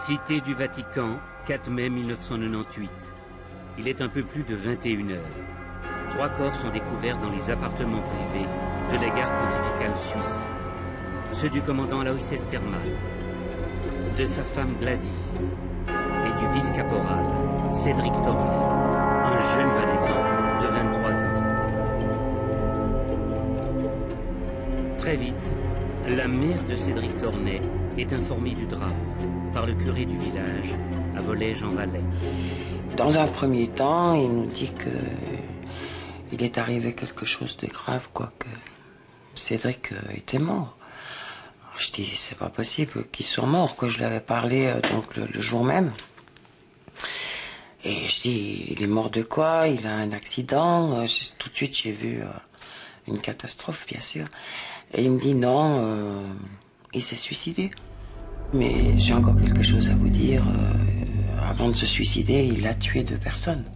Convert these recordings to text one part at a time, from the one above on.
Cité du Vatican, 4 mai 1998. Il est un peu plus de 21 heures. 3 corps sont découverts dans les appartements privés de la garde pontificale suisse. Ceux du commandant Alois Estermal, de sa femme Gladys et du vice-caporal Cédric Tornet, un jeune valaisan de 23 ans. Très vite, la mère de Cédric Tornet est informée du drame par le curé du village à Volège-en-Valais. Dans un premier temps, il nous dit que il est arrivé quelque chose de grave, quoi, que Cédric était mort. Alors, je dis, c'est pas possible qu'il soit mort, que je lui avais parlé donc le jour même. Et je dis, il est mort de quoi? Il a un accident. Tout de suite, j'ai vu une catastrophe, bien sûr. Et il me dit, non, il s'est suicidé. Mais j'ai encore quelque chose à vous dire. Avant de se suicider, il a tué 2 personnes.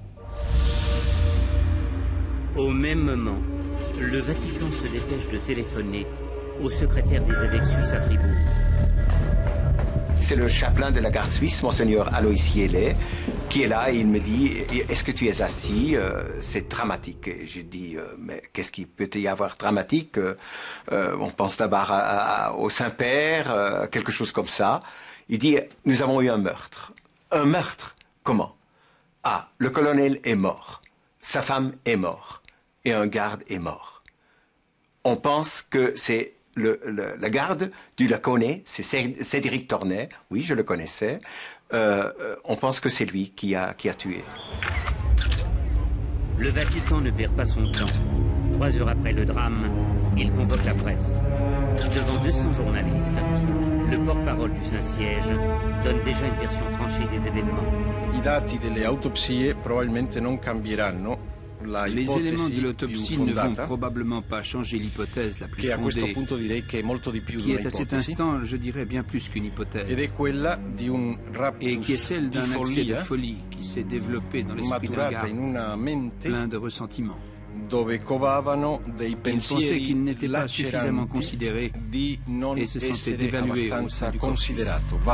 Au même moment, le Vatican se dépêche de téléphoner au secrétaire des évêques suisses à Fribourg. C'est le chapelain de la garde suisse, Monseigneur Alois Yélé, qui est là et il me dit « Est-ce que tu es assis? C'est dramatique. » Et j'ai dit « Mais qu'est-ce qu'il peut y avoir dramatique? On pense d'abord au Saint-Père, quelque chose comme ça. » Il dit « Nous avons eu un meurtre. » Un meurtre? Comment? Ah, le colonel est mort. Sa femme est morte. Et un garde est mort. On pense que c'est la garde, tu la connais, c'est Cédric Tornet, oui, je le connaissais. On pense que c'est lui qui a tué. Le Vatican ne perd pas son temps. 3 heures après le drame, il convoque la presse. Devant 200 journalistes, le porte-parole du Saint-Siège donne déjà une version tranchée des événements. I dati delle autopsie probabilmente non cambieranno. Les éléments de l'autopsie ne vont probablement pas changer l'hypothèse la plus fondée, qui est à cet instant, je dirais, bien plus qu'une hypothèse, et qui est celle d'un accès de folie qui s'est développé dans l'esprit d'un garde, plein de ressentiment. Il pensait qu'il n'était pas suffisamment considéré et se sentait dévalué au sein du corps suisse.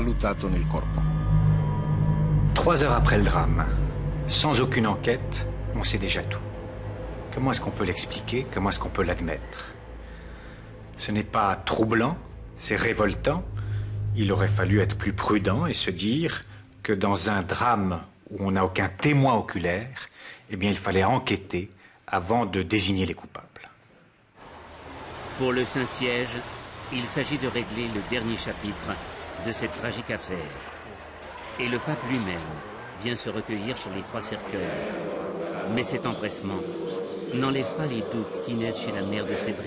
3 heures après le drame, sans aucune enquête, on sait déjà tout. Comment est-ce qu'on peut l'expliquer? Comment est-ce qu'on peut l'admettre? Ce n'est pas troublant, c'est révoltant. Il aurait fallu être plus prudent et se dire que dans un drame où on n'a aucun témoin oculaire, eh bien, il fallait enquêter avant de désigner les coupables. Pour le Saint-Siège, il s'agit de régler le dernier chapitre de cette tragique affaire. Et le pape lui-même vient se recueillir sur les 3 cercueils. Mais cet empressement n'enlève pas les doutes qui naissent chez la mère de Cédric.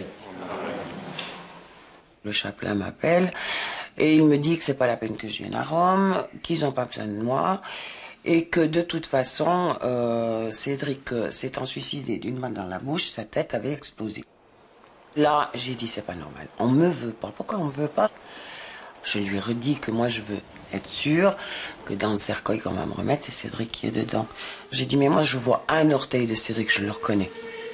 Le chapelain m'appelle et il me dit que c'est pas la peine que je vienne à Rome, qu'ils n'ont pas besoin de moi et que de toute façon, Cédric s'étant suicidé d'une balle dans la bouche, sa tête avait explosé. Là, j'ai dit c'est pas normal. On me veut pas. Pourquoi on me veut pas? Je lui redis que moi je veux être sûr que dans le cercueil qu'on va me remettre, c'est Cédric qui est dedans. J'ai dit mais moi je vois un orteil de Cédric, je le reconnais.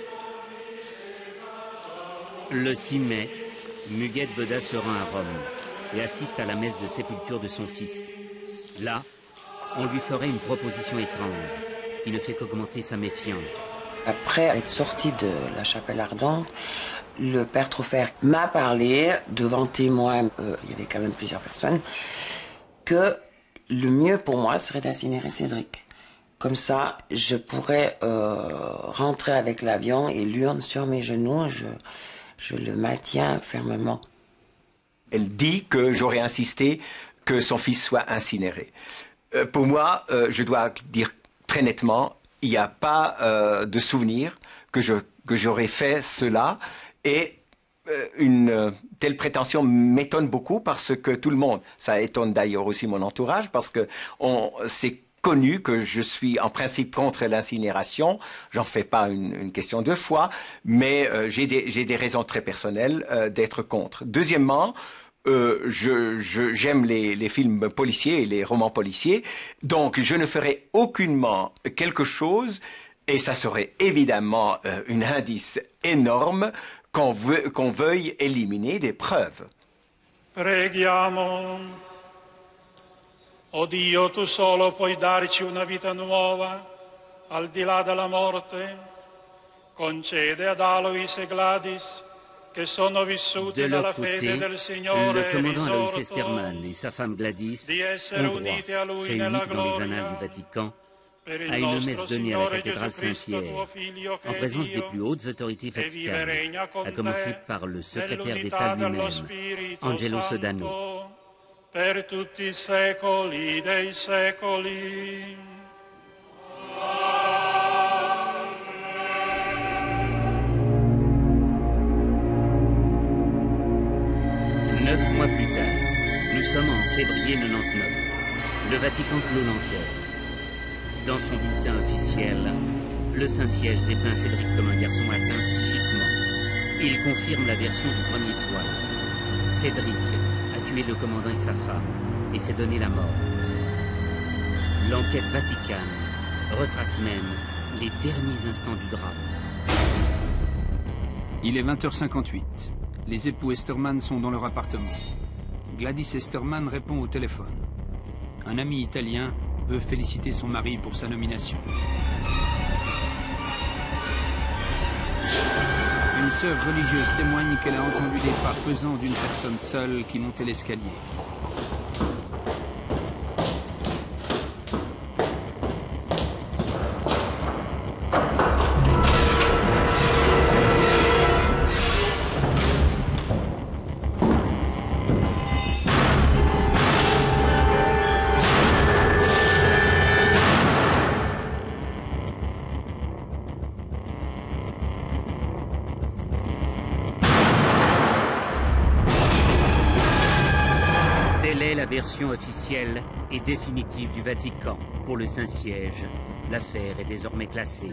Le 6 mai, Muguette Beda se rend à Rome et assiste à la messe de sépulture de son fils. Là, on lui ferait une proposition étrange qui ne fait qu'augmenter sa méfiance. Après être sorti de la chapelle ardente, le père Trofer m'a parlé devant témoins, il y avait quand même plusieurs personnes, que le mieux pour moi serait d'incinérer Cédric. Comme ça, je pourrais rentrer avec l'avion et l'urne sur mes genoux, je le maintiens fermement. Elle dit que j'aurais insisté que son fils soit incinéré. Pour moi, je dois dire très nettement, il n'y a pas de souvenir que j'aurais fait cela. Et une telle prétention m'étonne beaucoup parce que tout le monde, ça étonne d'ailleurs aussi mon entourage, parce que c'est connu que je suis en principe contre l'incinération. J'en fais pas une question de foi, mais j'ai des raisons très personnelles d'être contre. Deuxièmement, j'aime les films policiers et les romans policiers, donc je ne ferai aucunement quelque chose, et ça serait évidemment un indice énorme qu'on veuille éliminer des preuves. Preghiamo. O Dio, tu solo puoi darci una vita nuova, al di là della morte. Concede ad Alois e Gladys, che sono vissuti dalla fede del Signore le commandant Alois Esterman et sa femme Gladys di essere ont droit, uniti a Lui fait nella unique dans les gloria. annales du Vatican, Per il à une nostro messe donnée à la Signore cathédrale Gesù Cristo, Saint-Pierre, tuo Figlio, che en è présence des Dio, plus hautes autorités e vive vaticanes, regna con à commencer te par le secrétaire nell'unità d'État dello lui-même, Spirito Angelo Santo, Sodano. per tutti i secoli dei secoli. 9 mois plus tard, nous sommes en février 99. Le Vatican clôt l'enquête. Dans son bulletin officiel, le Saint-Siège dépeint Cédric comme un garçon atteint psychiquement. Il confirme la version du premier soir. Cédric a tué le commandant et sa femme et s'est donné la mort. L'enquête vaticane retrace même les derniers instants du drame. Il est 20h58. Les époux Esterman sont dans leur appartement. Gladys Esterman répond au téléphone. Un ami italien veut féliciter son mari pour sa nomination. Une sœur religieuse témoigne qu'elle a entendu des pas pesants d'une personne seule qui montait l'escalier. Version officielle et définitive du Vatican. Pour le Saint-Siège, l'affaire est désormais classée.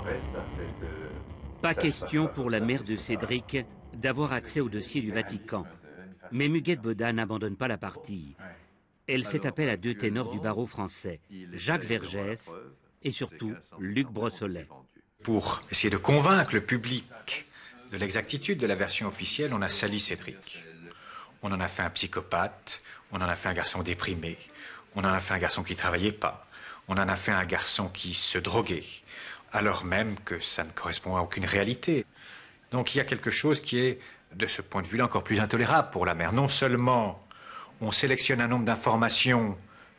Pas question pour la mère de Cédric d'avoir accès au dossier du Vatican. Mais Muguette Boda n'abandonne pas la partie. Elle fait appel à 2 ténors du barreau français, Jacques Vergès et surtout Luc Brossolet. Pour essayer de convaincre le public de l'exactitude de la version officielle, on a sali Cédric. On en a fait un psychopathe, on en a fait un garçon déprimé, on en a fait un garçon qui ne travaillait pas, on en a fait un garçon qui se droguait, alors même que ça ne correspond à aucune réalité. Donc il y a quelque chose qui est, de ce point de vue-là, encore plus intolérable pour la mère. Non seulement on sélectionne un nombre d'informations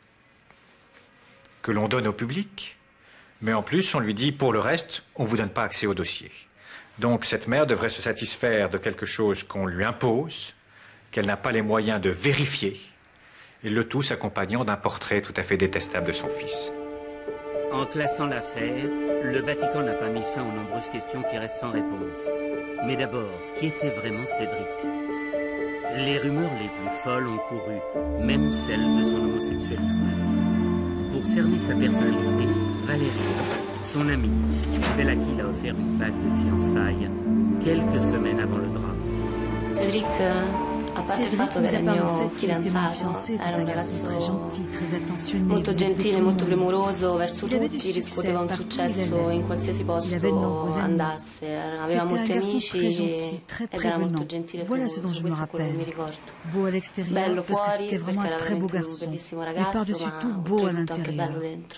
que l'on donne au public, mais en plus on lui dit, pour le reste, on ne vous donne pas accès au dossier. Donc cette mère devrait se satisfaire de quelque chose qu'on lui impose, qu'elle n'a pas les moyens de vérifier, et le tout s'accompagnant d'un portrait tout à fait détestable de son fils. En classant l'affaire, le Vatican n'a pas mis fin aux nombreuses questions qui restent sans réponse. Mais d'abord, qui était vraiment Cédric? Les rumeurs les plus folles ont couru, même celles de son homosexualité. Pour cerner sa personnalité, Valérie, son amie, celle à qui il a offert une bague de fiançailles quelques semaines avant le drame. Cédric, a parte il fatto che era il mio fidanzato, era un ragazzo molto gentile, molto premuroso verso tutti, riscuoteva un successo in qualsiasi posto andasse, aveva molti amici ed era molto gentile e premuroso, questo è quello che mi ricordo. Bello fuori perché era veramente un bellissimo ragazzo, ma oltretutto anche bello dentro.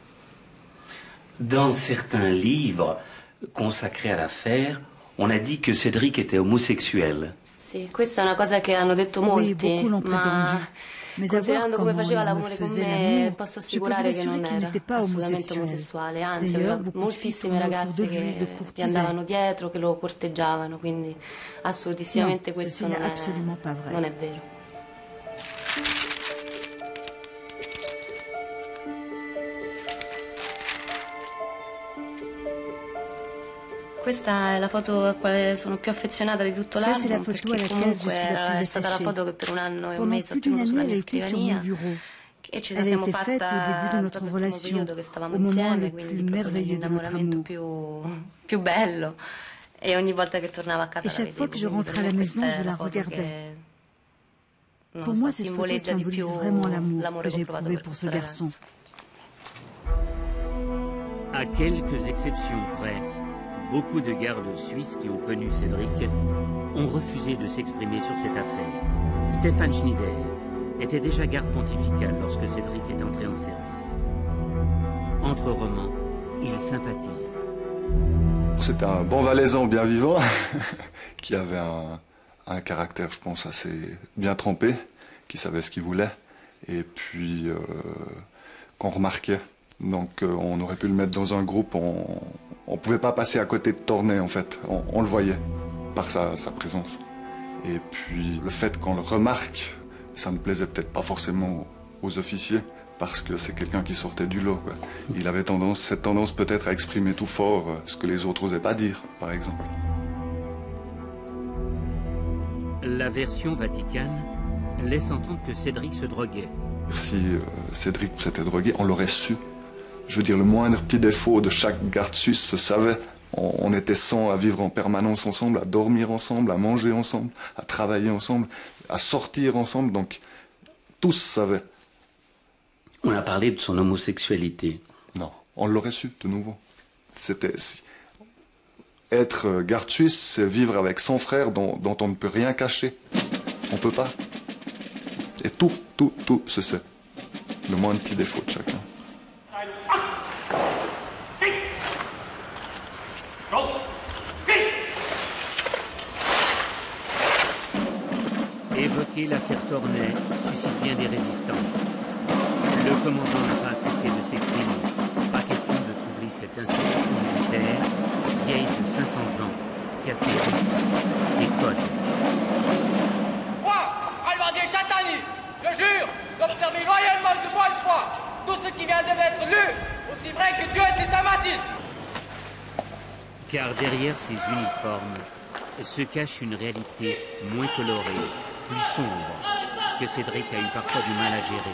Dans certains livres consacrés à l'affaire, on a dit que Cédric était homosexuel. Sì, questa è una cosa che hanno detto molti, ma considerando come faceva l'amore con me, posso assicurare che non era assolutamente omosessuale, anzi aveva moltissime ragazze che gli andavano dietro, che lo corteggiavano, quindi assolutissimamente questo non è vero. Questa è la foto a quale sono più affezionata di tutto l'album, perché comunque è stata la foto che per un anno e un mese ho tenuto sulla mia scrivania e ce la siamo fatta proprio nel primo periodo che stavamo insieme, quindi proprio nell'innamoramento più bello, e ogni volta che tornavo a casa la vedevo, questa è la foto che non so, simboleggia di più l'amore che ho provato per questo ragazzo. À quelques exceptions près, beaucoup de gardes suisses qui ont connu Cédric ont refusé de s'exprimer sur cette affaire. Stéphane Schneider, était déjà garde pontificale lorsque Cédric est entré en service. Entre romans, ils sympathisent. C'était un bon valaisan bien vivant, qui avait un caractère, je pense, assez bien trempé, qui savait ce qu'il voulait, et puis qu'on remarquait. Donc on aurait pu le mettre dans un groupe, on ne pouvait pas passer à côté de Tornet en fait, on le voyait par sa présence. Et puis le fait qu'on le remarque, ça ne plaisait peut-être pas forcément aux officiers, parce que c'est quelqu'un qui sortait du lot, quoi. Il avait cette tendance peut-être à exprimer tout fort ce que les autres n'osaient pas dire, par exemple. La version vaticane laisse entendre que Cédric se droguait. Si Cédric s'était drogué, on l'aurait su. Je veux dire, le moindre petit défaut de chaque garde suisse se savait. On était 100 à vivre en permanence ensemble, à dormir ensemble, à manger ensemble, à travailler ensemble, à sortir ensemble, donc tous savaient. On a parlé de son homosexualité. Non, on l'aurait su de nouveau. C'était être garde suisse, c'est vivre avec 100 frères dont on ne peut rien cacher. On peut pas. Et tout se sait. Le moindre petit défaut de chacun. Évoquer l'affaire Tornet suscite bien des résistances. Le commandant n'a pas accepté de s'exprimer. Pas question de troubler cette institution militaire vieille de 500 ans, qui a ses codes. Moi, Alvardier Chatani, je jure d'observer loyalement de moi une fois tout ce qui vient de m'être lu, aussi vrai que Dieu et ses amassines. Car derrière ces uniformes se cache une réalité moins colorée, plus sombre, que Cédric a eu parfois du mal à gérer.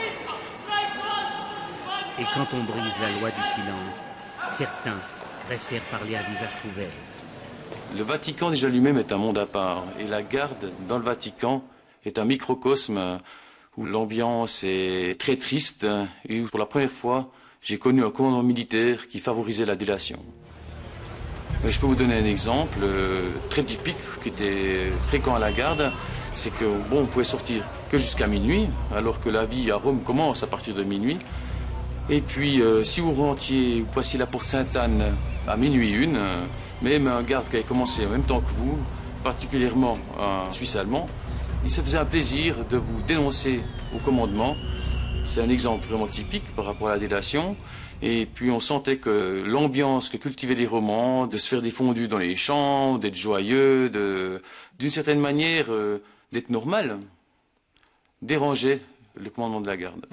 Et quand on brise la loi du silence, certains préfèrent parler à visage couvert. Le Vatican déjà lui-même est un monde à part. Et la garde dans le Vatican est un microcosme où l'ambiance est très triste et où pour la première fois j'ai connu un commandant militaire qui favorisait la délation. Je peux vous donner un exemple très typique qui était fréquent à la garde. C'est que on pouvait sortir que jusqu'à minuit, alors que la vie à Rome commence à partir de minuit. Et puis, si vous rentriez, vous passiez la porte Sainte-Anne à minuit une, même un garde qui avait commencé en même temps que vous, particulièrement un Suisse allemand, il se faisait un plaisir de vous dénoncer au commandement. C'est un exemple vraiment typique par rapport à la délation. Et puis on sentait que l'ambiance que cultivaient les romans, de se faire des fondus dans les champs, d'être joyeux, d'une certaine manière, d'être normal, dérangeait le commandement de la garde.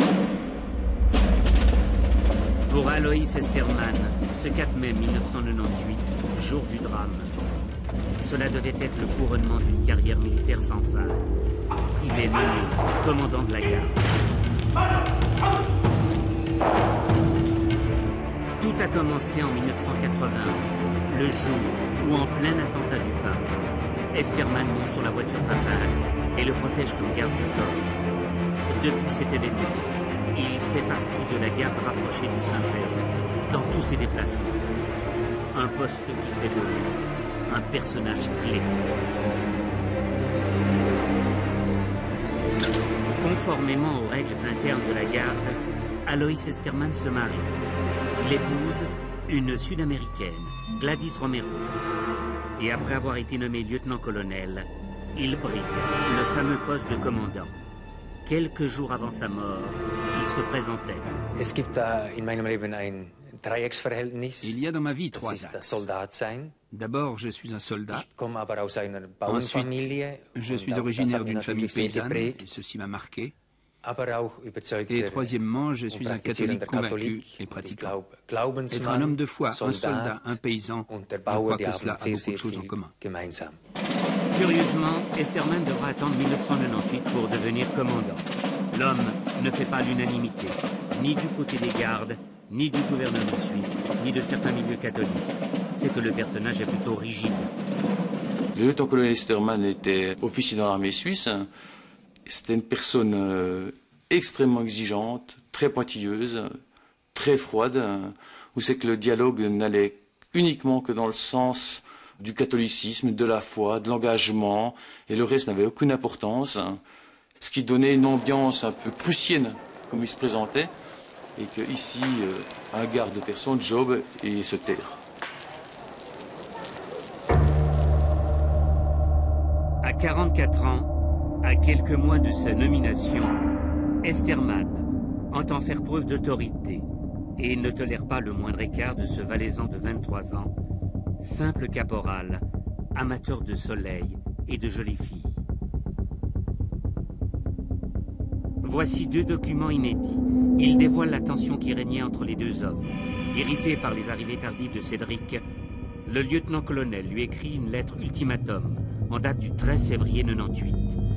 Pour Aloïs Estermann, ce 4 mai 1998, jour du drame, cela devait être le couronnement d'une carrière militaire sans fin. Il est nommé commandant de la garde. Tout a commencé en 1981, le jour où, en plein attentat du pape, Estermann monte sur la voiture papale et le protège comme garde du corps. Depuis cet événement, il fait partie de la garde rapprochée du Saint-Père, dans tous ses déplacements. Un poste qui fait de lui un personnage clé. Conformément aux règles internes de la garde, Aloïs Estermann se marie. Il épouse une Sud-Américaine, Gladys Romero. Et après avoir été nommé lieutenant-colonel, il brigue le fameux poste de commandant. Quelques jours avant sa mort, il se présentait. Il y a dans ma vie 3 axes. D'abord, je suis un soldat. Ensuite, je suis originaire d'une famille paysanne, et ceci m'a marqué. Et troisièmement, je suis un catholique convaincu et pratiquant. Être un homme de foi, un soldat, un paysan, je crois que cela a beaucoup de choses en commun. Curieusement, Estermann devra attendre 1998 pour devenir commandant. L'homme ne fait pas l'unanimité, ni du côté des gardes, ni du gouvernement suisse, ni de certains milieux catholiques. C'est que le personnage est plutôt rigide. Le lieutenant-colonel Estermann était officier dans l'armée suisse. C'était une personne extrêmement exigeante, très pointilleuse, très froide, où c'est que le dialogue n'allait uniquement que dans le sens du catholicisme, de la foi, de l'engagement, et le reste n'avait aucune importance. Ce qui donnait une ambiance un peu prussienne, comme il se présentait, et qu'ici, un garde de faire son job et se taire. À 44 ans, à quelques mois de sa nomination, Estermann entend faire preuve d'autorité et ne tolère pas le moindre écart de ce valaisan de 23 ans, simple caporal, amateur de soleil et de jolies filles. Voici 2 documents inédits. Ils dévoilent la tension qui régnait entre les 2 hommes. Irrité par les arrivées tardives de Cédric, le lieutenant-colonel lui écrit une lettre ultimatum en date du 13 février 98.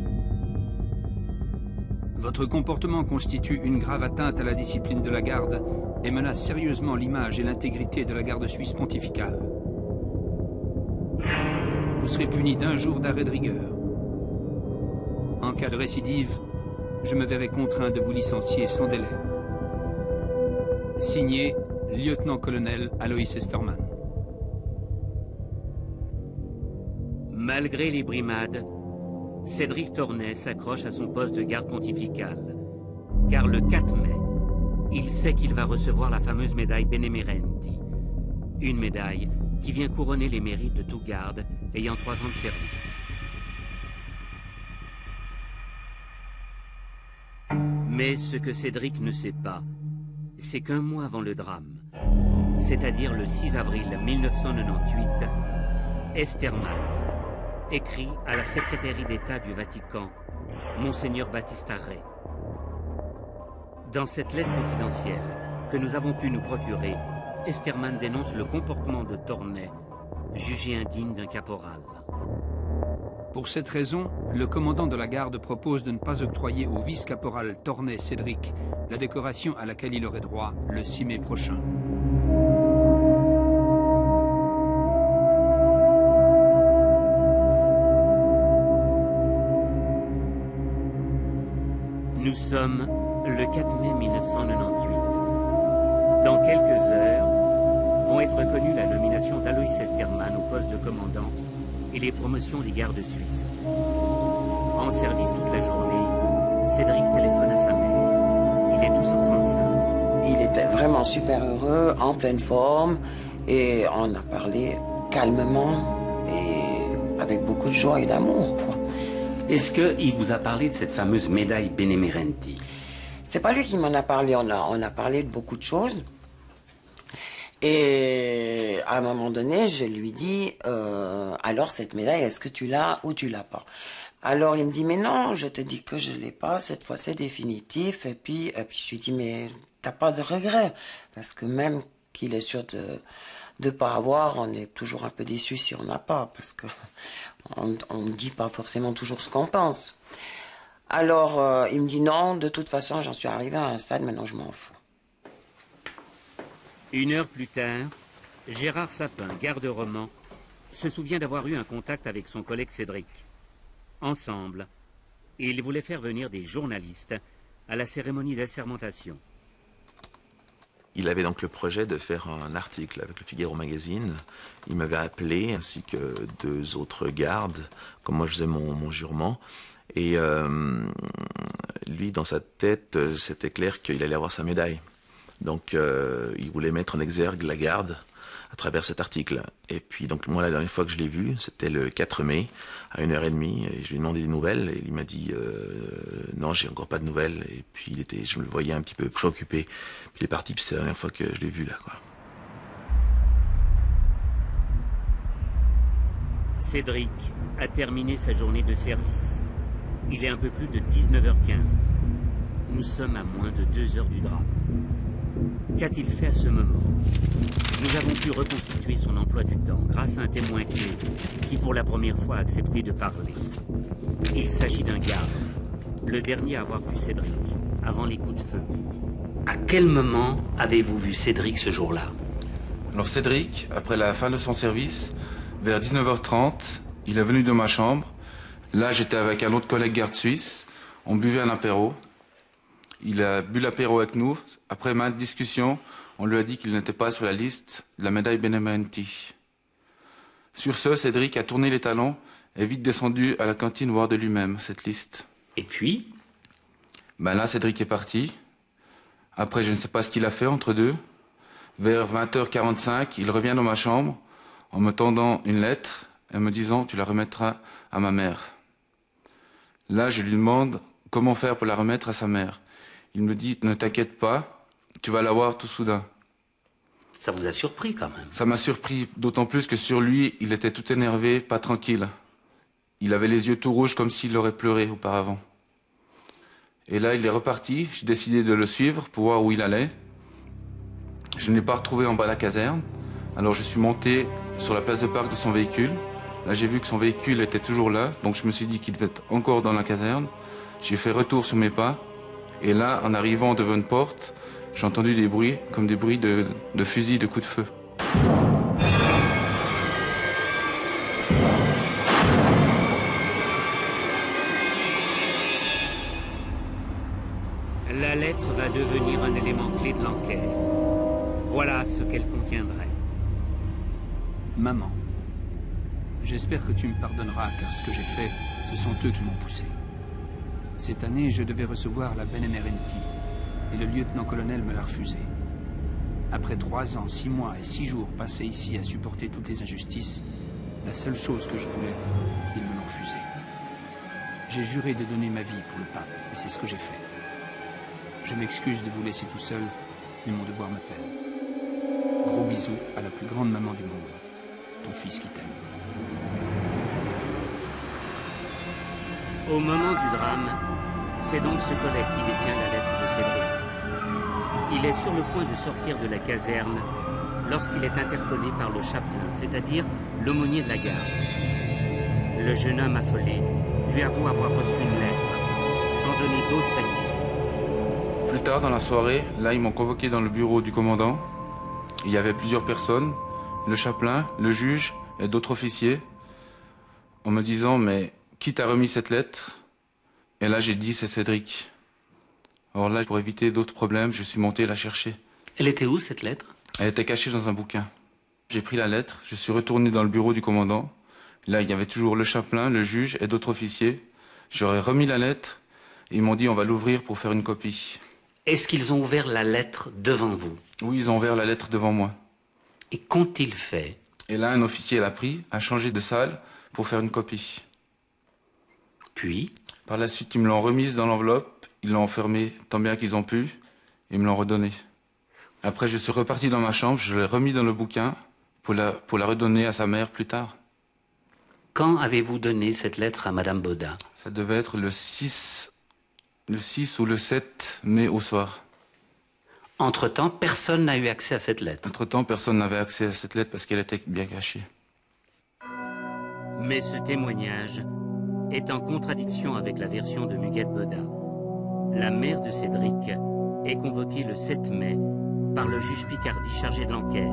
Votre comportement constitue une grave atteinte à la discipline de la garde et menace sérieusement l'image et l'intégrité de la garde suisse pontificale. Vous serez puni d'1 jour d'arrêt de rigueur. En cas de récidive, je me verrai contraint de vous licencier sans délai. Signé, lieutenant-colonel Alois Estermann. Malgré les brimades, Cédric Tornet s'accroche à son poste de garde pontificale. Car le 4 mai, il sait qu'il va recevoir la fameuse médaille Benemerenti. Une médaille qui vient couronner les mérites de tout garde ayant 3 ans de service. Mais ce que Cédric ne sait pas, c'est qu'un mois avant le drame, c'est-à-dire le 6 avril 1998, Estermann écrit à la secrétaire d'État du Vatican, Monseigneur Battista Re. Dans cette lettre confidentielle que nous avons pu nous procurer, Estermann dénonce le comportement de Tornet, jugé indigne d'un caporal. Pour cette raison, le commandant de la garde propose de ne pas octroyer au vice-caporal Tornet Cédric la décoration à laquelle il aurait droit le 6 mai prochain. Nous sommes le 4 mai 1998. Dans quelques heures, vont être reconnues la nomination d'Alois Estermann au poste de commandant et les promotions des gardes suisses. En service toute la journée, Cédric téléphone à sa mère. Il est 12h35. Il était vraiment super heureux, en pleine forme, et on a parlé calmement et avec beaucoup de joie et d'amour, quoi. Est-ce qu'il vous a parlé de cette fameuse médaille Benemerenti? C'est pas lui qui m'en a parlé, on a parlé de beaucoup de choses. Et à un moment donné, je lui dis, alors cette médaille, est-ce que tu l'as ou tu l'as pas? Alors il me dit, mais non, je te dis que je l'ai pas, cette fois c'est définitif. Et puis je lui dis, mais t'as pas de regret? Parce que même qu'il est sûr de pas avoir, on est toujours un peu déçu si on n'a pas, parce que on ne dit pas forcément toujours ce qu'on pense. Alors il me dit, non, de toute façon, j'en suis arrivé à un stade, maintenant je m'en fous. 1 heure plus tard, Gérard Sapin, garde-roman, se souvient d'avoir eu un contact avec son collègue Cédric. Ensemble, ils voulaient faire venir des journalistes à la cérémonie d'assermentation. Il avait donc le projet de faire un article avec le Figaro Magazine. Il m'avait appelé, ainsi que 2 autres gardes, comme moi je faisais mon jurement. Et lui, dans sa tête, c'était clair qu'il allait avoir sa médaille. Donc il voulait mettre en exergue la garde à travers cet article. Et puis donc moi, la dernière fois que je l'ai vu, c'était le 4 mai, à 1h30, et je lui ai demandé des nouvelles, et il m'a dit non, j'ai encore pas de nouvelles. Et puis je me le voyais un petit peu préoccupé. Puis il est parti, puis c'est la dernière fois que je l'ai vu là, quoi. Cédric a terminé sa journée de service. Il est un peu plus de 19h15. Nous sommes à moins de 2 heures du drame. Qu'a-t-il fait à ce moment? Nous avons pu reconstituer son emploi du temps grâce à un témoin clé qui pour la première fois a accepté de parler. Il s'agit d'un garde, le dernier à avoir vu Cédric, avant les coups de feu. À quel moment avez-vous vu Cédric ce jour-là? Alors Cédric, après la fin de son service, vers 19h30, il est venu de ma chambre. Là, j'étais avec un autre collègue garde suisse. On buvait un apéro. Il a bu l'apéro avec nous. Après maintes discussions, on lui a dit qu'il n'était pas sur la liste de la médaille Benemerenti. Sur ce, Cédric a tourné les talons et vite descendu à la cantine voir de lui-même cette liste. Et puis? Ben là, Cédric est parti. Après, je ne sais pas ce qu'il a fait entre deux. Vers 20h45, il revient dans ma chambre en me tendant une lettre et me disant « Tu la remettras à ma mère ». Là, je lui demande comment faire pour la remettre à sa mère. Il me dit « Ne t'inquiète pas, tu vas la voir tout soudain ». Ça vous a surpris quand même? Ça m'a surpris, d'autant plus que sur lui, il était tout énervé, pas tranquille. Il avait les yeux tout rouges comme s'il aurait pleuré auparavant. Et là, il est reparti. J'ai décidé de le suivre pour voir où il allait. Je ne l'ai pas retrouvé en bas de la caserne. Alors je suis monté sur la place de parc de son véhicule. Là, j'ai vu que son véhicule était toujours là. Donc je me suis dit qu'il devait être encore dans la caserne. J'ai fait retour sur mes pas. Et là, en arrivant devant une porte, j'ai entendu des bruits, comme des bruits de fusils, de coups de feu. La lettre va devenir un élément clé de l'enquête. Voilà ce qu'elle contiendrait. Maman, j'espère que tu me pardonneras, car ce que j'ai fait, ce sont eux qui m'ont poussé. Cette année, je devais recevoir la Benemerenti, et le lieutenant-colonel me l'a refusé. Après 3 ans, 6 mois et 6 jours passés ici à supporter toutes les injustices, la seule chose que je voulais, ils me l'ont refusé. J'ai juré de donner ma vie pour le pape, et c'est ce que j'ai fait. Je m'excuse de vous laisser tout seul, mais mon devoir m'appelle. Gros bisous à la plus grande maman du monde, ton fils qui t'aime. Au moment du drame, c'est donc ce collègue qui détient la lettre de Cédric. Il est sur le point de sortir de la caserne lorsqu'il est interpellé par le chapelain, c'est-à-dire l'aumônier de la garde. Le jeune homme affolé lui avoue avoir reçu une lettre, sans donner d'autres précisions. Plus tard dans la soirée, là, ils m'ont convoqué dans le bureau du commandant. Il y avait plusieurs personnes, le chapelain, le juge et d'autres officiers, en me disant « Mais qui t'a remis cette lettre ?» Et là, j'ai dit « C'est Cédric ». Alors là, pour éviter d'autres problèmes, je suis monté la chercher. Elle était où, cette lettre? Elle était cachée dans un bouquin. J'ai pris la lettre, je suis retourné dans le bureau du commandant. Là, il y avait toujours le chapelain, le juge et d'autres officiers. J'aurais remis la lettre et ils m'ont dit « On va l'ouvrir pour faire une copie ». Est-ce qu'ils ont ouvert la lettre devant vous? Oui, ils ont ouvert la lettre devant moi. Et qu'ont-ils fait? Et là, un officier l'a pris, a changé de salle pour faire une copie. Puis? Par la suite, ils me l'ont remise dans l'enveloppe, ils l'ont enfermée tant bien qu'ils ont pu, et me l'ont redonnée. Après, je suis reparti dans ma chambre, je l'ai remis dans le bouquin pour la redonner à sa mère plus tard. Quand avez-vous donné cette lettre à Madame Boda? Ça devait être le 6 ou le 7 mai au soir. Entre-temps, personne n'a eu accès à cette lettre? Entre-temps, personne n'avait accès à cette lettre parce qu'elle était bien cachée. Mais ce témoignage est en contradiction avec la version de Muguette Boda. La mère de Cédric est convoquée le 7 mai par le juge Picardi chargé de l'enquête.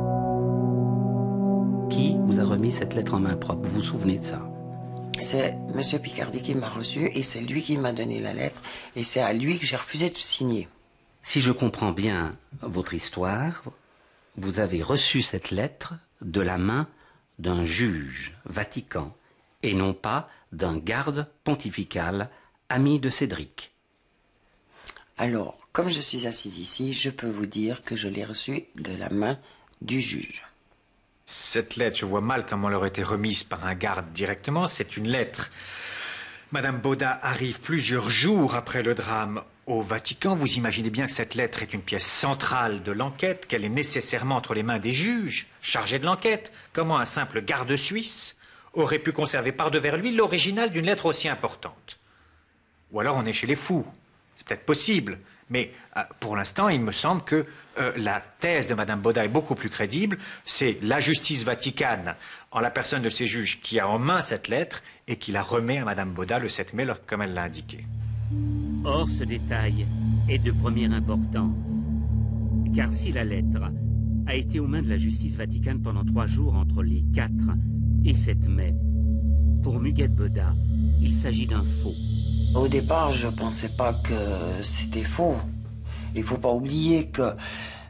Qui vous a remis cette lettre en main propre? Vous vous souvenez de ça? C'est M. Picardi qui m'a reçu et c'est lui qui m'a donné la lettre et c'est à lui que j'ai refusé de signer. Si je comprends bien votre histoire, vous avez reçu cette lettre de la main d'un juge Vatican et non pas d'un garde pontifical ami de Cédric. Alors, comme je suis assise ici, je peux vous dire que je l'ai reçue de la main du juge. Cette lettre, je vois mal comment elle aurait été remise par un garde directement. C'est une lettre. Madame Boda arrive plusieurs jours après le drame au Vatican. Vous imaginez bien que cette lettre est une pièce centrale de l'enquête, qu'elle est nécessairement entre les mains des juges chargés de l'enquête. Comment un simple garde suisse aurait pu conserver par-devers lui l'original d'une lettre aussi importante? Ou alors on est chez les fous. C'est peut-être possible, mais pour l'instant, il me semble que la thèse de Madame Boda est beaucoup plus crédible. C'est la justice vaticane, en la personne de ces juges, qui a en main cette lettre et qui la remet à Madame Boda le 7 mai, comme elle l'a indiqué. Or, ce détail est de première importance. Car si la lettre a été aux mains de la justice vaticane pendant 3 jours entre les 4 et 7 mai, pour Muguette Boda, il s'agit d'un faux. Au départ, je ne pensais pas que c'était faux. Il ne faut pas oublier que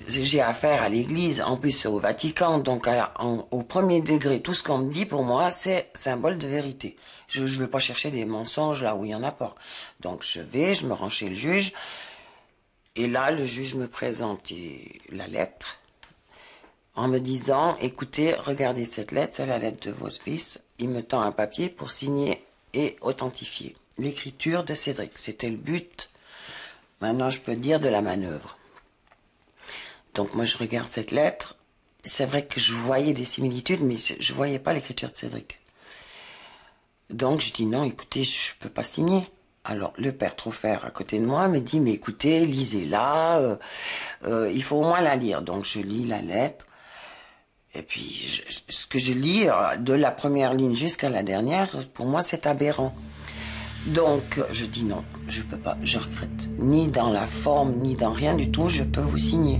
j'ai affaire à l'église, en plus c'est au Vatican, donc au premier degré, tout ce qu'on me dit pour moi c'est symbole de vérité. Je ne veux pas chercher des mensonges là où il n'y en a pas. Donc je me rends chez le juge, et là le juge me présente la lettre, en me disant, écoutez, regardez cette lettre, c'est la lettre de votre fils, il me tend un papier pour signer et authentifier l'écriture de Cédric. C'était le but, maintenant je peux dire, de la manœuvre. Donc moi je regarde cette lettre, c'est vrai que je voyais des similitudes, mais je ne voyais pas l'écriture de Cédric. Donc je dis non, écoutez, je ne peux pas signer. Alors le père Trofer à côté de moi me dit, mais écoutez, lisez-la, il faut au moins la lire. Donc je lis la lettre, et puis ce que je lis, de la première ligne jusqu'à la dernière, pour moi c'est aberrant. Donc je dis non, je ne peux pas, je regrette. Ni dans la forme, ni dans rien du tout, je peux vous signer.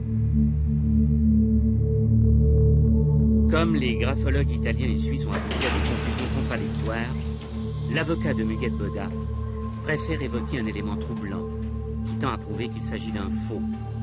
Comme les graphologues italiens et suisses ont abouti à des conclusions contradictoires, l'avocat de Muguette Boda préfère évoquer un élément troublant qui tend à prouver qu'il s'agit d'un faux.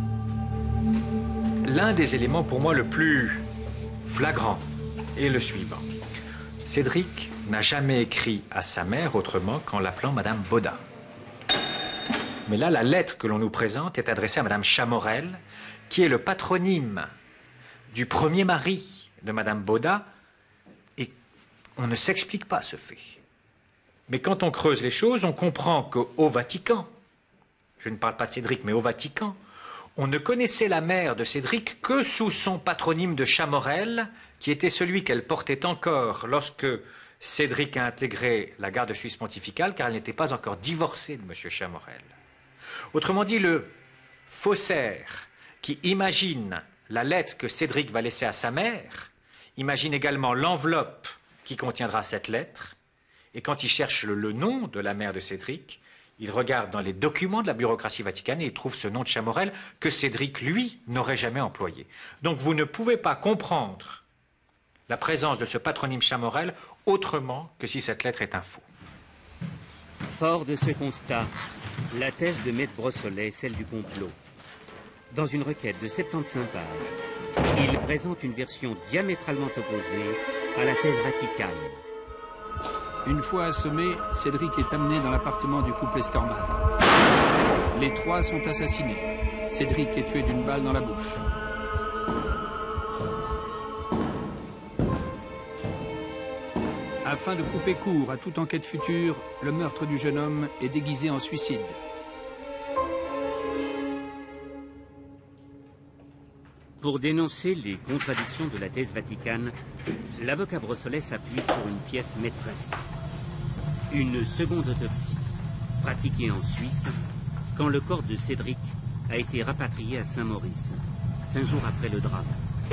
L'un des éléments pour moi le plus flagrant est le suivant. Cédric n'a jamais écrit à sa mère autrement qu'en l'appelant Madame Boda. Mais là, la lettre que l'on nous présente est adressée à Madame Chamorel, qui est le patronyme du premier mari de Madame Boda, et on ne s'explique pas ce fait. Mais quand on creuse les choses, on comprend qu'au Vatican, je ne parle pas de Cédric, mais au Vatican, on ne connaissait la mère de Cédric que sous son patronyme de Chamorel, qui était celui qu'elle portait encore lorsque Cédric a intégré la garde suisse pontificale, car elle n'était pas encore divorcée de M. Chamorel. Autrement dit, le faussaire qui imagine la lettre que Cédric va laisser à sa mère, imagine également l'enveloppe qui contiendra cette lettre, et quand il cherche le nom de la mère de Cédric, il regarde dans les documents de la bureaucratie vaticane et il trouve ce nom de Chamorel que Cédric, lui, n'aurait jamais employé. Donc vous ne pouvez pas comprendre la présence de ce patronyme Chamorel autrement que si cette lettre est un faux. Fort de ce constat, la thèse de Maître Brossolet est celle du complot. Dans une requête de 75 pages, il présente une version diamétralement opposée à la thèse vaticane. Une fois assommé, Cédric est amené dans l'appartement du couple Esterman. Les trois sont assassinés. Cédric est tué d'une balle dans la bouche. Afin de couper court à toute enquête future, le meurtre du jeune homme est déguisé en suicide. Pour dénoncer les contradictions de la thèse vaticane, l'avocat Brossolet s'appuie sur une pièce maîtresse. Une seconde autopsie, pratiquée en Suisse, quand le corps de Cédric a été rapatrié à Saint-Maurice, 5 jours après le drame.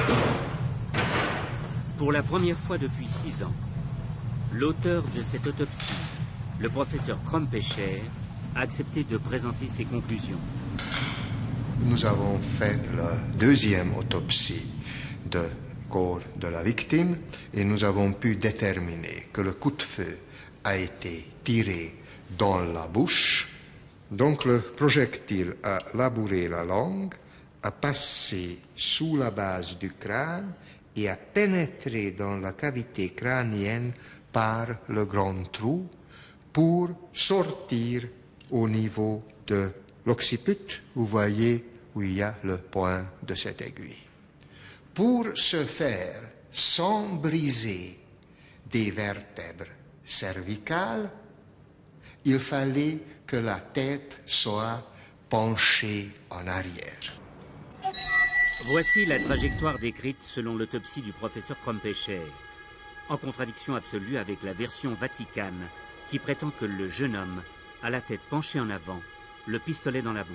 Pour la première fois depuis 6 ans, l'auteur de cette autopsie, le professeur Krompecher, a accepté de présenter ses conclusions. Nous avons fait la deuxième autopsie du corps de la victime et nous avons pu déterminer que le coup de feu a été tiré dans la bouche. Donc le projectile a labouré la langue, a passé sous la base du crâne et a pénétré dans la cavité crânienne par le grand trou pour sortir au niveau de l'occiput. Vous voyez où il y a le point de cette aiguille. Pour ce faire, sans briser des vertèbres cervicales, il fallait que la tête soit penchée en arrière. Voici la trajectoire décrite selon l'autopsie du professeur Krompecher, en contradiction absolue avec la version vaticane qui prétend que le jeune homme a la tête penchée en avant, le pistolet dans la bouche.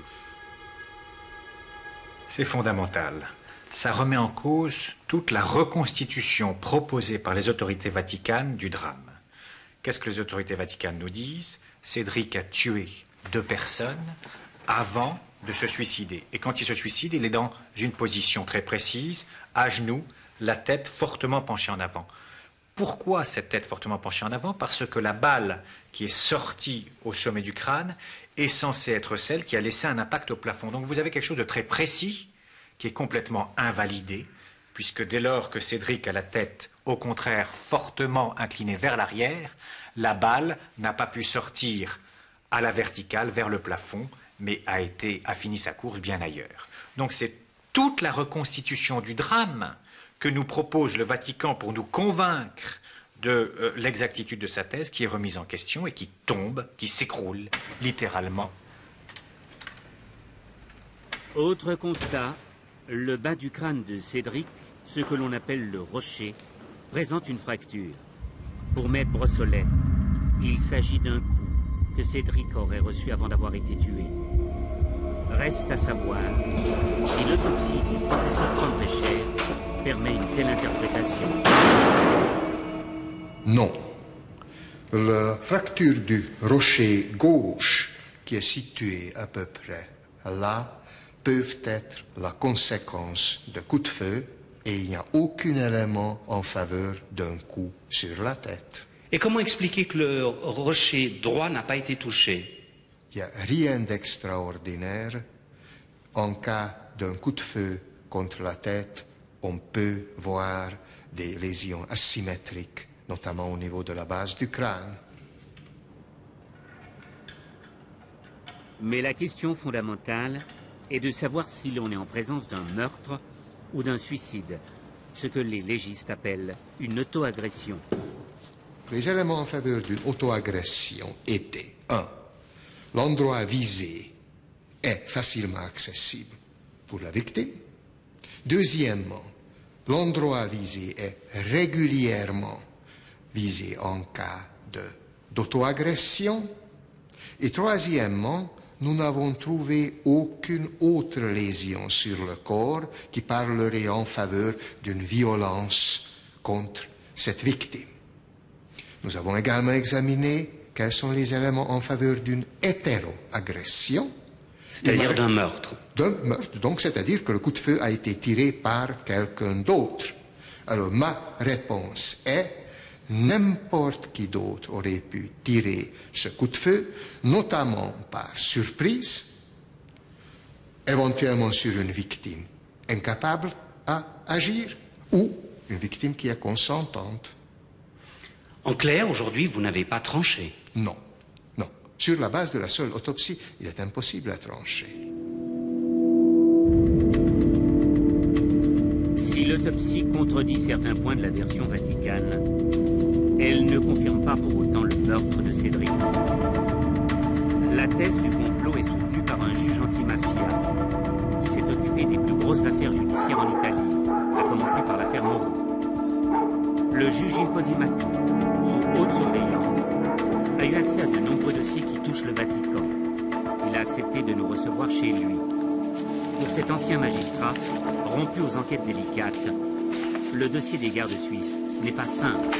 C'est fondamental. Ça remet en cause toute la reconstitution proposée par les autorités vaticanes du drame. Qu'est-ce que les autorités vaticanes nous disent? Cédric a tué 2 personnes avant de se suicider. Et quand il se suicide, il est dans une position très précise, à genoux, la tête fortement penchée en avant. Pourquoi cette tête fortement penchée en avant? Parce que la balle qui est sortie au sommet du crâne est censée être celle qui a laissé un impact au plafond. Donc vous avez quelque chose de très précis qui est complètement invalidé, puisque dès lors que Cédric a la tête, au contraire, fortement inclinée vers l'arrière, la balle n'a pas pu sortir à la verticale vers le plafond, mais a fini sa course bien ailleurs. Donc c'est toute la reconstitution du drame que nous propose le Vatican pour nous convaincre de l'exactitude de sa thèse qui est remise en question et qui tombe, qui s'écroule littéralement. Autre constat, le bas du crâne de Cédric, ce que l'on appelle le rocher, présente une fracture. Pour Maître Brossolet, il s'agit d'un coup que Cédric aurait reçu avant d'avoir été tué. Reste à savoir si l'autopsie du professeur Campecher permet une telle interprétation. Non. La fracture du rocher gauche, qui est située à peu près là, peuvent être la conséquence de coups de feu et il n'y a aucun élément en faveur d'un coup sur la tête. Et comment expliquer que le rocher droit n'a pas été touché? Il n'y a rien d'extraordinaire. En cas d'un coup de feu contre la tête, on peut voir des lésions asymétriques, notamment au niveau de la base du crâne. Mais la question fondamentale est de savoir si l'on est en présence d'un meurtre ou d'un suicide, ce que les légistes appellent une auto-agression. Les éléments en faveur d'une auto-agression étaient 1. L'endroit visé est facilement accessible pour la victime. Deuxièmement, l'endroit visé est régulièrement visé en cas d'auto-agression. Et troisièmement, nous n'avons trouvé aucune autre lésion sur le corps qui parlerait en faveur d'une violence contre cette victime. Nous avons également examiné quels sont les éléments en faveur d'une hétéroagression. C'est-à-dire d'un meurtre. D'un meurtre, donc c'est-à-dire que le coup de feu a été tiré par quelqu'un d'autre. Alors ma réponse est, n'importe qui d'autre aurait pu tirer ce coup de feu, notamment par surprise, éventuellement sur une victime incapable à agir, ou une victime qui est consentante. En clair, aujourd'hui, vous n'avez pas tranché. Non, non. Sur la base de la seule autopsie, il est impossible à trancher. Si l'autopsie contredit certains points de la version vaticane, elle ne confirme pas pour autant le meurtre de Cédric. La thèse du complot est soutenue par un juge anti-mafia qui s'est occupé des plus grosses affaires judiciaires en Italie, à commencer par l'affaire Moreau. Le juge Imposimato, sous haute surveillance, a eu accès à de nombreux dossiers qui touchent le Vatican. Il a accepté de nous recevoir chez lui. Pour cet ancien magistrat, rompu aux enquêtes délicates, le dossier des gardes suisses n'est pas simple.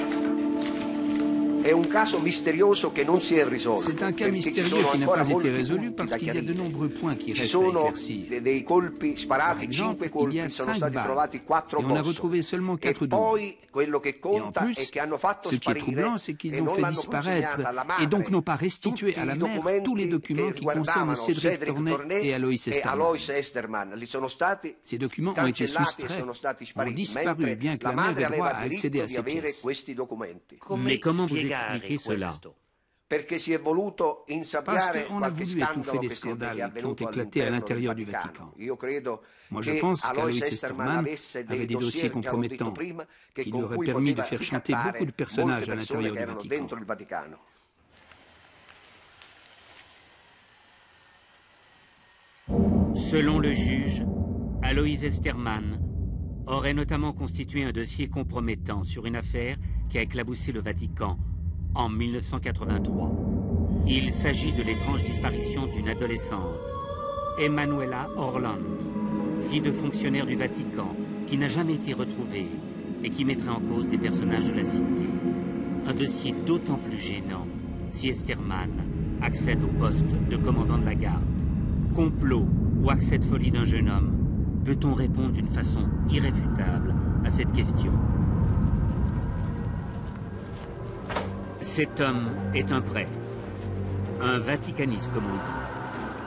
C'est un cas mystérieux qui n'a pas été résolu parce qu'il y a de nombreux points qui restent à éclaircir. Par exemple, il y a 5 balles et on a retrouvé seulement 4 doubles. Et en plus, ce qui est troublant, c'est qu'ils ont fait disparaître et donc n'ont pas restitué à la mère tous les documents qui concernent Cédric Tornet et Alois Estermann. Ces documents ont été soustraits, ont disparu, bien que la mère ait droit à accéder à ces pièces. Mais comment vous expliquez cela? Parce qu'on a voulu étouffer des scandales qui ont éclaté à l'intérieur du Vatican. Moi, je pense qu'Alois Estermann avait des dossiers compromettants qui lui auraient permis de faire chanter beaucoup de personnages à l'intérieur du Vatican. Selon le juge, Alois Estermann aurait notamment constitué un dossier compromettant sur une affaire qui a éclaboussé le Vatican en 1983. Il s'agit de l'étrange disparition d'une adolescente, Emanuela Orlandi, fille de fonctionnaire du Vatican, qui n'a jamais été retrouvée et qui mettrait en cause des personnages de la cité. Un dossier d'autant plus gênant si Estermann accède au poste de commandant de la garde. Complot ou accès de folie d'un jeune homme? Peut-on répondre d'une façon irréfutable à cette question? Cet homme est un prêtre, un vaticaniste comme on dit.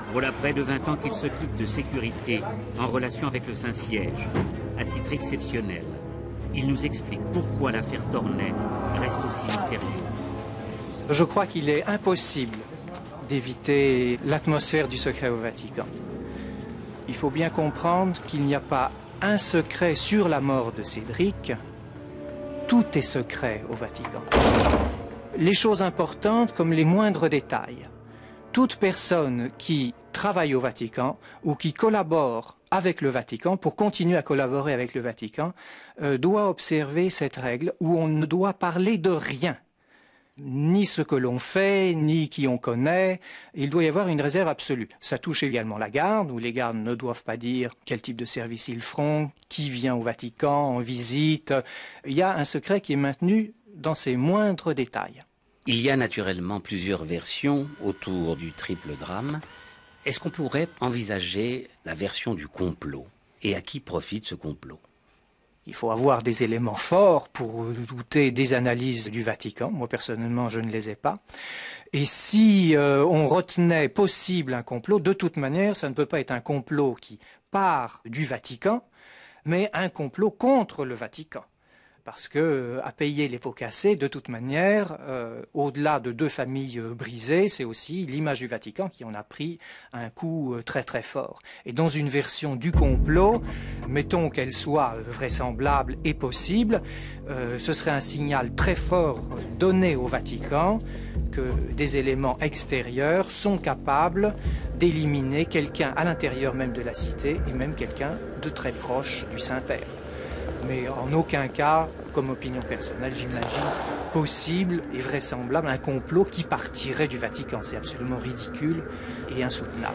Voilà près de 20 ans qu'il s'occupe de sécurité en relation avec le Saint-Siège, à titre exceptionnel. Il nous explique pourquoi l'affaire Tornet reste aussi mystérieuse. Je crois qu'il est impossible d'éviter l'atmosphère du secret au Vatican. Il faut bien comprendre qu'il n'y a pas un secret sur la mort de Cédric. Tout est secret au Vatican. Les choses importantes comme les moindres détails. Toute personne qui travaille au Vatican ou qui collabore avec le Vatican, pour continuer à collaborer avec le Vatican, doit observer cette règle où on ne doit parler de rien. Ni ce que l'on fait, ni qui on connaît. Il doit y avoir une réserve absolue. Ça touche également la garde, où les gardes ne doivent pas dire quel type de service ils feront, qui vient au Vatican en visite. Il y a un secret qui est maintenu dans ses moindres détails. Il y a naturellement plusieurs versions autour du triple drame. Est-ce qu'on pourrait envisager la version du complot? Et à qui profite ce complot? Il faut avoir des éléments forts pour douter des analyses du Vatican. Moi, personnellement, je ne les ai pas. Et si on retenait possible un complot, de toute manière, ça ne peut pas être un complot qui part du Vatican, mais un complot contre le Vatican. Parce que à payer les pots cassés, de toute manière, au-delà de 2 familles brisées, c'est aussi l'image du Vatican qui en a pris un coup très très fort. Et dans une version du complot, mettons qu'elle soit vraisemblable et possible, ce serait un signal très fort donné au Vatican que des éléments extérieurs sont capables d'éliminer quelqu'un à l'intérieur même de la cité et même quelqu'un de très proche du Saint-Père. Mais en aucun cas, comme opinion personnelle, j'imagine possible et vraisemblable un complot qui partirait du Vatican. C'est absolument ridicule et insoutenable.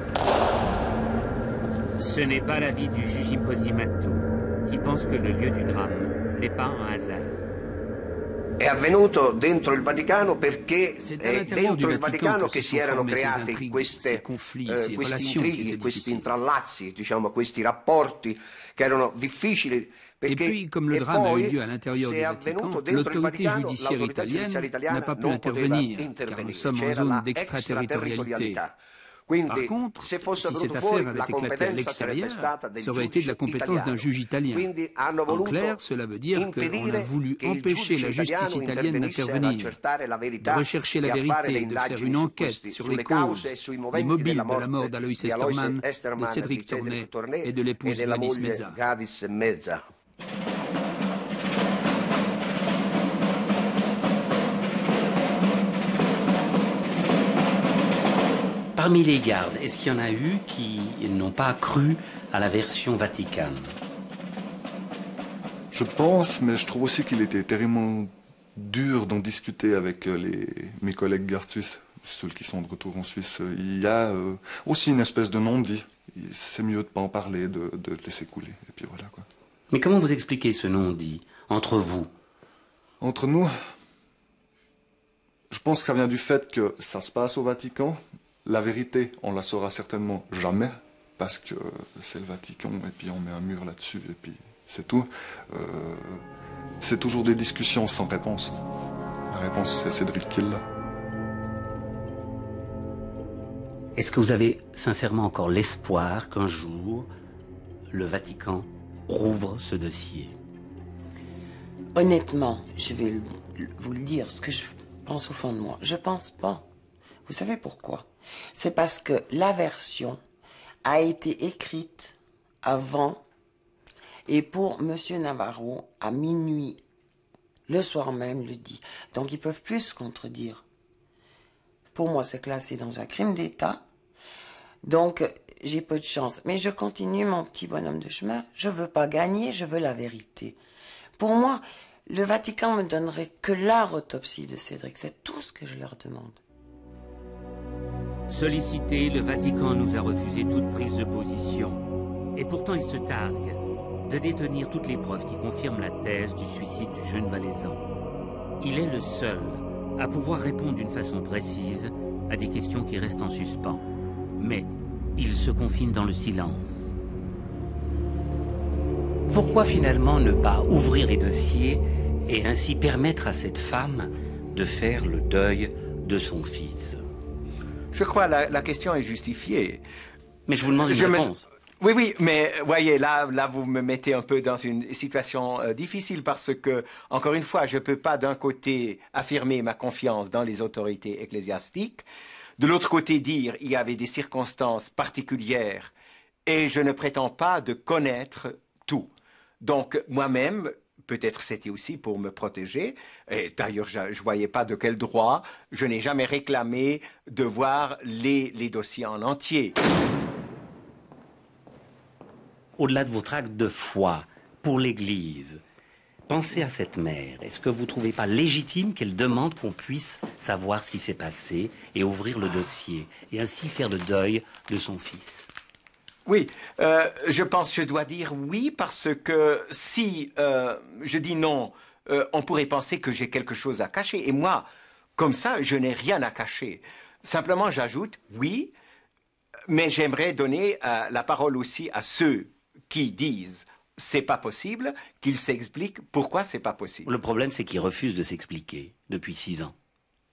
Ce n'est pas l'avis du juge Imposimato, qui pense que le lieu du drame n'est pas un hasard. È avvenuto dentro il Vaticano perché è dentro il Vaticano che si erano creati questi intrighi, questi intrallazzi, diciamo, questi rapporti che erano difficili. Et puis, comme le drame a eu lieu à l'intérieur du Vatican, l'autorité judiciaire italienne n'a pas pu intervenir, car nous sommes en zone d'extraterritorialité. Par contre, si cette affaire avait éclaté à l'extérieur, ça aurait été de la compétence d'un juge italien. En clair, cela veut dire qu'on a voulu empêcher la justice italienne d'intervenir, de rechercher la vérité, de faire une enquête sur les causes, les mobiles de la mort d'Alois Estermann, de Cédric Tornet et de l'épouse Gladys Mezza. Parmi les gardes, est-ce qu'il y en a eu qui n'ont pas cru à la version Vaticane? Je pense, mais je trouve aussi qu'il était terriblement dur d'en discuter avec mes collègues gardes suisses, ceux qui sont de retour en Suisse. Il y a aussi une espèce de non-dit. C'est mieux de ne pas en parler, de laisser couler. Et puis voilà, quoi. Mais comment vous expliquez ce non-dit entre vous? Entre nous, je pense que ça vient du fait que ça se passe au Vatican. La vérité, on la saura certainement jamais, parce que c'est le Vatican, et puis on met un mur là-dessus, et puis c'est tout. C'est toujours des discussions sans réponse. La réponse, c'est Cédric qui l'a. Est-ce que vous avez sincèrement encore l'espoir qu'un jour, le Vatican rouvre ce dossier? Honnêtement, je vais vous le dire, ce que je pense au fond de moi. Je pense pas. Vous savez pourquoi? C'est parce que la version a été écrite avant et pour M. Navarro à minuit, le soir même, le dit. Donc ils peuvent plus se contredire. Pour moi, c'est classé dans un crime d'État. Donc j'ai peu de chance. Mais je continue mon petit bonhomme de chemin. Je veux pas gagner, je veux la vérité. Pour moi, le Vatican me donnerait que la autopsie de Cédric. C'est tout ce que je leur demande. Sollicité, le Vatican nous a refusé toute prise de position. Et pourtant, il se targue de détenir toutes les preuves qui confirment la thèse du suicide du jeune Valaisan. Il est le seul à pouvoir répondre d'une façon précise à des questions qui restent en suspens. Mais il se confine dans le silence. Pourquoi finalement ne pas ouvrir les dossiers et ainsi permettre à cette femme de faire le deuil de son fils? Je crois que la question est justifiée. Mais je vous demande une réponse. Oui, mais voyez, là, vous me mettez un peu dans une situation difficile parce que, encore une fois, je ne peux pas d'un côté affirmer ma confiance dans les autorités ecclésiastiques, de l'autre côté dire il y avait des circonstances particulières et je ne prétends pas de connaître tout. Donc, moi-même, peut-être c'était aussi pour me protéger, et d'ailleurs, je ne voyais pas de quel droit, je n'ai jamais réclamé de voir les dossiers en entier. Au-delà de votre acte de foi pour l'Église, pensez à cette mère. Est-ce que vous ne trouvez pas légitime qu'elle demande qu'on puisse savoir ce qui s'est passé et ouvrir le dossier, et ainsi faire le deuil de son fils? Oui, je pense que je dois dire oui, parce que si je dis non, on pourrait penser que j'ai quelque chose à cacher. Et moi, comme ça, je n'ai rien à cacher. Simplement, j'ajoute oui, mais j'aimerais donner la parole aussi à ceux qui disent c'est pas possible, qu'ils s'expliquent pourquoi c'est pas possible. Le problème, c'est qu'ils refusent de s'expliquer depuis 6 ans.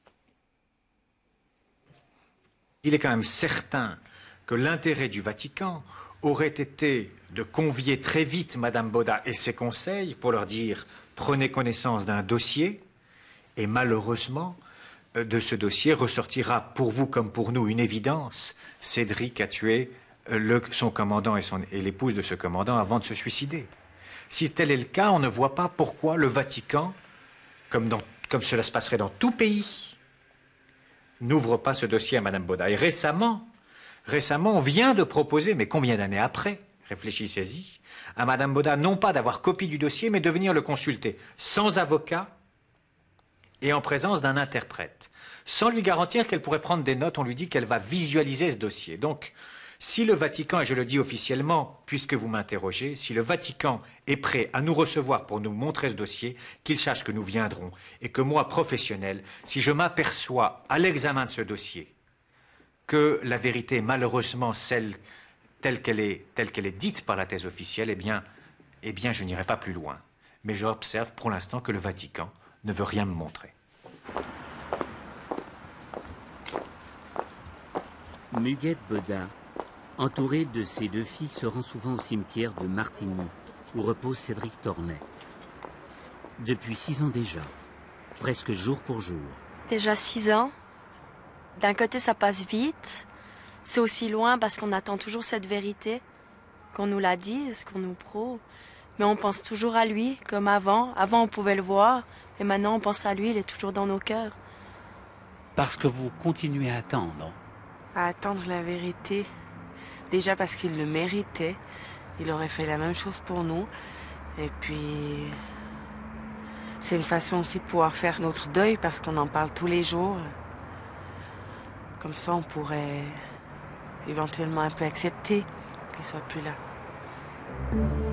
Il est quand même certain que l'intérêt du Vatican aurait été de convier très vite Madame Boda et ses conseils pour leur dire « prenez connaissance d'un dossier » et malheureusement, de ce dossier ressortira pour vous comme pour nous une évidence. Cédric a tué son commandant et l'épouse de ce commandant avant de se suicider. Si tel est le cas, on ne voit pas pourquoi le Vatican, comme cela se passerait dans tout pays, n'ouvre pas ce dossier à Madame Boda. Et récemment, on vient de proposer, mais combien d'années après, réfléchissez-y, à Madame Boda non pas d'avoir copie du dossier, mais de venir le consulter sans avocat et en présence d'un interprète. Sans lui garantir qu'elle pourrait prendre des notes, on lui dit qu'elle va visualiser ce dossier. Donc, si le Vatican, et je le dis officiellement, puisque vous m'interrogez, si le Vatican est prêt à nous recevoir pour nous montrer ce dossier, qu'il sache que nous viendrons et que moi, professionnel, si je m'aperçois à l'examen de ce dossier que la vérité est malheureusement telle qu'elle est dite par la thèse officielle, eh bien, je n'irai pas plus loin. Mais j'observe pour l'instant que le Vatican ne veut rien me montrer. Muguette Boda, entourée de ses 2 filles, se rend souvent au cimetière de Martigny, où repose Cédric Tornet. Depuis 6 ans déjà, presque jour pour jour. Déjà 6 ans. D'un côté, ça passe vite. C'est aussi loin parce qu'on attend toujours cette vérité, qu'on nous la dise, qu'on nous prouve. Mais on pense toujours à lui, comme avant. Avant, on pouvait le voir, et maintenant, on pense à lui, il est toujours dans nos cœurs. Parce que vous continuez à attendre. À attendre la vérité. Déjà parce qu'il le méritait. Il aurait fait la même chose pour nous. Et puis, c'est une façon aussi de pouvoir faire notre deuil parce qu'on en parle tous les jours. Comme ça, on pourrait éventuellement un peu accepter qu'il soit plus là.